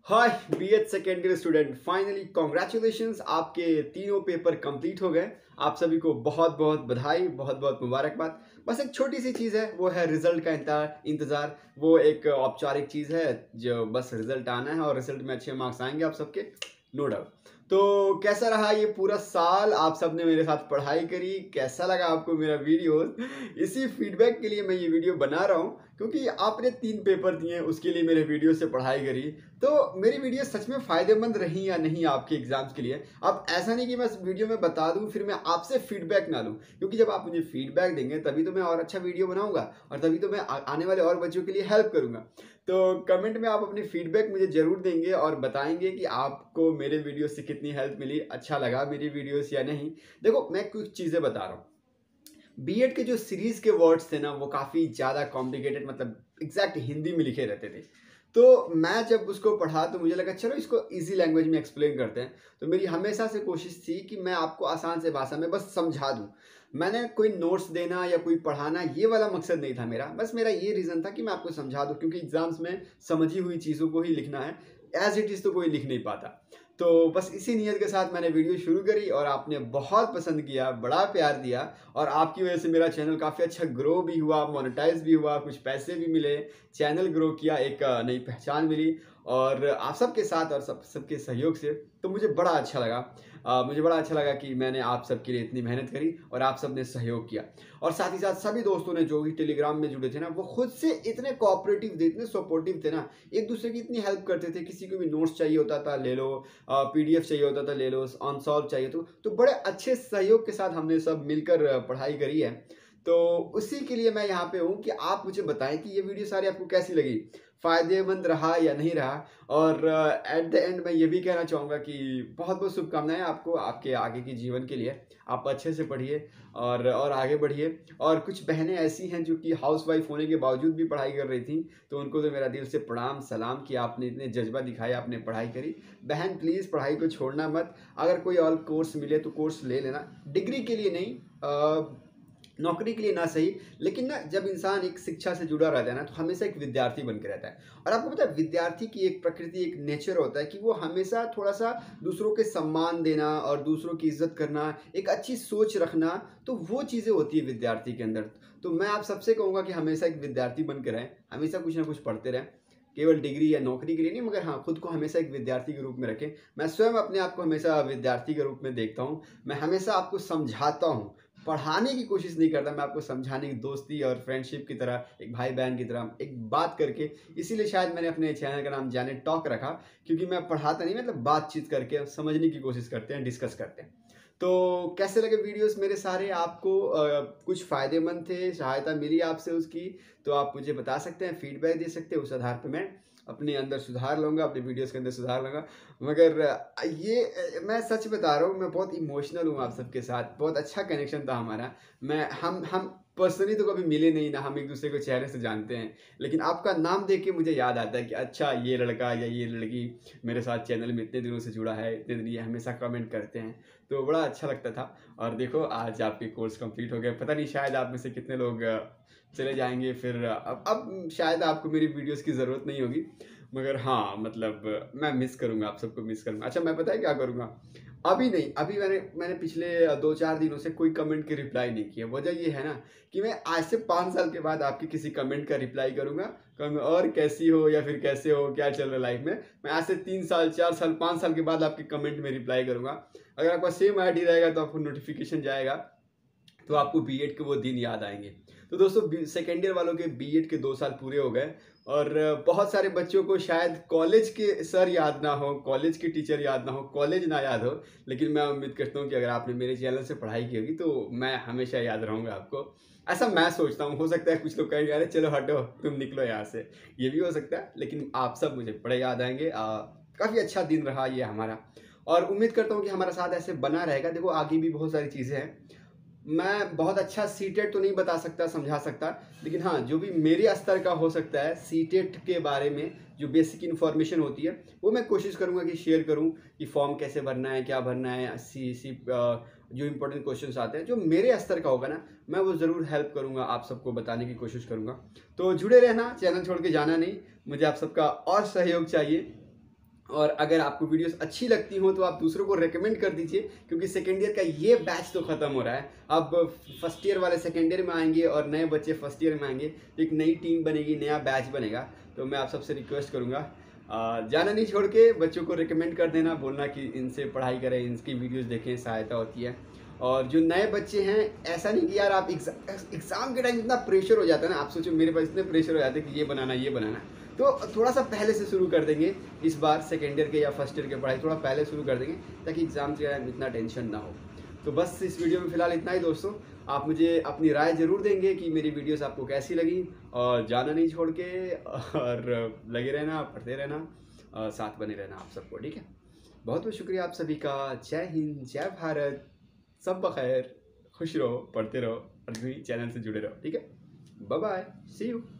हाय B Ed second year student, finally congratulations, आपके तीनों paper complete हो गए। आप सभी को बहुत बहुत बधाई, बहुत बहुत मुबारकबाद। बस एक छोटी सी चीज़ है, वो है रिजल्ट का इंतज़ार। वो एक औपचारिक चीज़ है, जो बस रिजल्ट आना है और रिजल्ट में अच्छे मार्क्स आएंगे आप सबके, नो डाउट। तो कैसा रहा ये पूरा साल? आप सबने मेरे साथ पढ़ाई करी, कैसा लगा आपको मेरा वीडियो? इसी फीडबैक के लिए मैं ये वीडियो बना रहा हूँ, क्योंकि आपने 3 पेपर दिए, उसके लिए मेरे वीडियो से पढ़ाई करी। तो मेरी वीडियो सच में फ़ायदेमंद रही या नहीं आपके एग्जाम्स के लिए? अब ऐसा नहीं कि मैं इस वीडियो में बता दूं फिर मैं आपसे फीडबैक ना लूं, क्योंकि जब आप मुझे फीडबैक देंगे तभी तो मैं और अच्छा वीडियो बनाऊंगा और तभी तो मैं आने वाले और बच्चों के लिए हेल्प करूंगा। तो कमेंट में आप अपनी फीडबैक मुझे ज़रूर देंगे और बताएंगे कि आपको मेरे वीडियो से कितनी हेल्प मिली, अच्छा लगा मेरी वीडियोस या नहीं। देखो, मैं कुछ चीज़ें बता रहा हूँ। बीएड के जो सीरीज के वर्ड्स थे ना, वो काफ़ी ज़्यादा कॉम्प्लिकेटेड, मतलब एग्जैक्ट हिंदी में लिखे रहते थे। तो मैं जब उसको पढ़ा तो मुझे लगा चलो इसको इजी लैंग्वेज में एक्सप्लेन करते हैं। तो मेरी हमेशा से कोशिश थी कि मैं आपको आसान से भाषा में बस समझा दूं। मैंने कोई नोट्स देना या कोई पढ़ाना ये वाला मकसद नहीं था मेरा, बस मेरा ये रीज़न था कि मैं आपको समझा दूं, क्योंकि एग्जाम्स में समझी हुई चीज़ों को ही लिखना है, एज इट इज़ तो कोई लिख नहीं पाता। तो बस इसी नियत के साथ मैंने वीडियो शुरू करी और आपने बहुत पसंद किया, बड़ा प्यार दिया और आपकी वजह से मेरा चैनल काफ़ी अच्छा ग्रो भी हुआ, मोनेटाइज भी हुआ, कुछ पैसे भी मिले, चैनल ग्रो किया, एक नई पहचान मिली और आप सबके साथ और सबके सहयोग से। तो मुझे बड़ा अच्छा लगा। मुझे बड़ा अच्छा लगा कि मैंने आप सबके लिए इतनी मेहनत करी और आप सब ने सहयोग किया। और साथ ही साथ सभी दोस्तों ने जो भी टेलीग्राम में जुड़े थे ना, वो खुद से इतने कोऑपरेटिव थे, इतने सपोर्टिव थे ना, एक दूसरे की इतनी हेल्प करते थे। किसी को भी नोट्स चाहिए होता था ले लो, पीडीएफ चाहिए होता था ले लो, अनसॉल्व चाहिए तो बड़े अच्छे सहयोग के साथ हमने सब मिलकर पढ़ाई करी है। तो उसी के लिए मैं यहाँ पे हूँ कि आप मुझे बताएं कि ये वीडियो सारी आपको कैसी लगी, फ़ायदेमंद रहा या नहीं रहा। और एट द एंड मैं ये भी कहना चाहूँगा कि बहुत बहुत शुभकामनाएं आपको आपके आगे के जीवन के लिए। आप अच्छे से पढ़िए और आगे बढ़िए। और कुछ बहनें ऐसी हैं जो कि हाउसवाइफ होने के बावजूद भी पढ़ाई कर रही थी, तो उनको तो मेरा दिल से प्रणाम सलाम कि आपने इतने जज्बा दिखाया, आपने पढ़ाई करी। बहन प्लीज़ पढ़ाई को छोड़ना मत। अगर कोई और कोर्स मिले तो कोर्स ले लेना, डिग्री के लिए नहीं, नौकरी के लिए ना सही, लेकिन ना जब इंसान एक शिक्षा से जुड़ा रहता है ना, तो हमेशा एक विद्यार्थी बन के रहता है। और आपको पता है, विद्यार्थी की एक प्रकृति, एक नेचर होता है कि वो हमेशा थोड़ा सा दूसरों के सम्मान देना और दूसरों की इज्जत करना, एक अच्छी सोच रखना, तो वो चीज़ें होती है विद्यार्थी के अंदर। तो मैं आप सबसे कहूँगा कि हमेशा एक विद्यार्थी बन के रहें, हमेशा कुछ ना कुछ पढ़ते रहें, केवल डिग्री या नौकरी के लिए नहीं, मगर हाँ, खुद को हमेशा एक विद्यार्थी के रूप में रखें। मैं स्वयं अपने आप को हमेशा विद्यार्थी के रूप में देखता हूँ। मैं हमेशा आपको समझाता हूँ, पढ़ाने की कोशिश नहीं करता, मैं आपको समझाने की, दोस्ती और फ्रेंडशिप की तरह, एक भाई बहन की तरह एक बात करके। इसीलिए शायद मैंने अपने चैनल का नाम जाने टॉक रखा, क्योंकि मैं पढ़ाता नहीं, मतलब बातचीत करके समझने की कोशिश करते हैं, डिस्कस करते हैं। तो कैसे लगे वीडियोस मेरे सारे आपको? कुछ फ़ायदेमंद थे, सहायता मिली आपसे उसकी? तो आप मुझे बता सकते हैं, फीडबैक दे सकते हैं, उस आधार पे मैं अपने अंदर सुधार लाऊंगा, अपने वीडियोस के अंदर सुधार लाऊंगा। मगर मैं सच बता रहा हूँ, मैं बहुत इमोशनल हूँ आप सबके साथ, बहुत अच्छा कनेक्शन था हमारा। मैं हम पर्सनली तो कभी मिले नहीं ना, हम एक दूसरे को चेहरे से जानते हैं, लेकिन आपका नाम देख के मुझे याद आता है कि अच्छा, ये लड़का या ये लड़की मेरे साथ चैनल में इतने दिनों से जुड़ा है, इतने दिन ये हमेशा कमेंट करते हैं, तो बड़ा अच्छा लगता था। और देखो, आज आपके कोर्स कंप्लीट हो गए। पता नहीं शायद आप में से कितने लोग चले जाएंगे फिर, अब शायद आपको मेरी वीडियोस की ज़रूरत नहीं होगी, मगर हाँ, मतलब मैं मिस करूँगा, आप सबको मिस करूँगा। अच्छा, मैं पता है क्या करूँगा? अभी नहीं, अभी मैंने पिछले 2-4 दिनों से कोई कमेंट की रिप्लाई नहीं किया। वजह ये है ना कि मैं आज से 5 साल के बाद आपके किसी कमेंट का रिप्लाई करूँगा, कहूँगा और कैसी हो या फिर कैसे हो, क्या चल रहा है लाइफ में। मैं आज से 3 साल, 4 साल, 5 साल के बाद आपके कमेंट में रिप्लाई करूँगा। अगर आपका सेम आईडी रहेगा तो आपको नोटिफिकेशन जाएगा, तो आपको बीएड के वो दिन याद आएंगे। तो दोस्तों, सेकेंड ईयर वालों के बीएड के 2 साल पूरे हो गए और बहुत सारे बच्चों को शायद कॉलेज के सर याद ना हो, कॉलेज के टीचर याद ना हो, कॉलेज ना याद हो, लेकिन मैं उम्मीद करता हूँ कि अगर आपने मेरे चैनल से पढ़ाई की होगी तो मैं हमेशा याद रहूँगा आपको। ऐसा मैं सोचता हूँ। हो सकता है कुछ लोग कहेंगे अरे चलो हटो, तुम निकलो यहाँ से, ये भी हो सकता है, लेकिन आप सब मुझे बड़े याद आएंगे। काफ़ी अच्छा दिन रहा ये हमारा, और उम्मीद करता हूँ कि हमारा साथ ऐसे बना रहेगा। देखो, आगे भी बहुत सारी चीज़ें हैं। मैं बहुत अच्छा सीटेट तो नहीं बता सकता, समझा सकता, लेकिन हाँ, जो भी मेरे स्तर का हो सकता है सीटेट के बारे में जो बेसिक इन्फॉर्मेशन होती है, वो मैं कोशिश करूँगा कि शेयर करूँ कि फॉर्म कैसे भरना है, क्या भरना है, जो इंपॉर्टेंट क्वेश्चंस आते हैं, जो मेरे स्तर का होगा ना, मैं वो ज़रूर हेल्प करूँगा, आप सबको बताने की कोशिश करूँगा। तो जुड़े रहना, चैनल छोड़ के जाना नहीं, मुझे आप सबका और सहयोग चाहिए। और अगर आपको वीडियोस अच्छी लगती हो तो आप दूसरों को रेकमेंड कर दीजिए, क्योंकि सेकेंड ईयर का ये बैच तो ख़त्म हो रहा है। अब फर्स्ट ईयर वाले सेकेंड ईयर में आएंगे और नए बच्चे फर्स्ट ईयर में आएंगे, तो एक नई टीम बनेगी, नया बैच बनेगा। तो मैं आप सबसे रिक्वेस्ट करूँगा, जाना नहीं छोड़ के बच्चों को रिकमेंड कर देना, बोलना कि इनसे पढ़ाई करें, इनकी वीडियोस देखें, सहायता होती है। और जो नए बच्चे हैं, ऐसा नहीं कि यार आप एग्ज़ाम के टाइम इतना प्रेशर हो जाता है ना, आप सोचो मेरे पास इतने प्रेशर हो जाते हैं कि ये बनाना, तो थोड़ा सा पहले से शुरू कर देंगे इस बार, सेकेंड ईयर के या फर्स्ट ईयर के पढ़ाई थोड़ा पहले शुरू कर देंगे, ताकि एग्ज़ाम के टाइम इतना टेंशन ना हो। तो बस इस वीडियो में फ़िलहाल इतना ही दोस्तों। आप मुझे अपनी राय ज़रूर देंगे कि मेरी वीडियोस आपको कैसी लगी, और जाना नहीं छोड़ के, और लगे रहना, पढ़ते रहना, साथ बने रहना आप सबको, ठीक है। बहुत बहुत शुक्रिया आप सभी का। जय हिंद, जय भारत, सब बखैर, खुश रहो, पढ़ते रहो और चैनल से जुड़े रहो, ठीक है। Bye bye, see you.